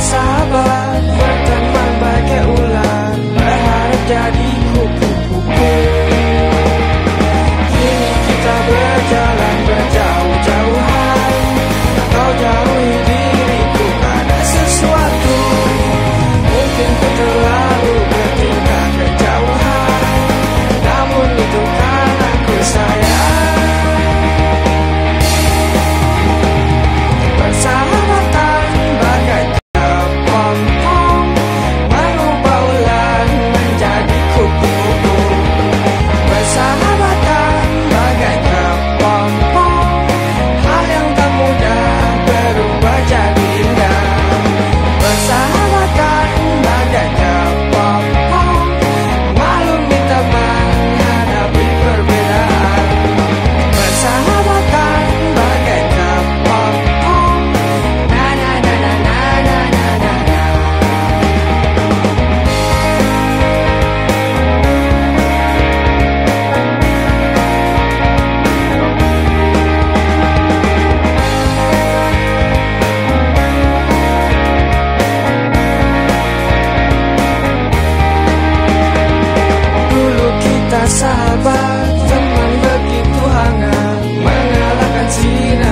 Bersahabat, berteman bagai ular, berharap jadi kupu-kupu. Kini kita berjalan berjauh-jauhan, kau jauhi diriku karena sesuatu. Mungkin ku terlalu bertingkah kejauhan, namun itu karena ku sayang. Persahabatan bagai kepompong, mengubah ular menjadi kupu-kupu. Persahabatan bagai kepompong, hal yang tak mudah berubah jadi indah. Persahabatan bagai kepompong, maklumi teman hadapi perbedaan. Persahabatan bagai kepompong, na na na na na na na na na. Dulu kita sahabat, teman begitu hangat, mengalahkan sinar.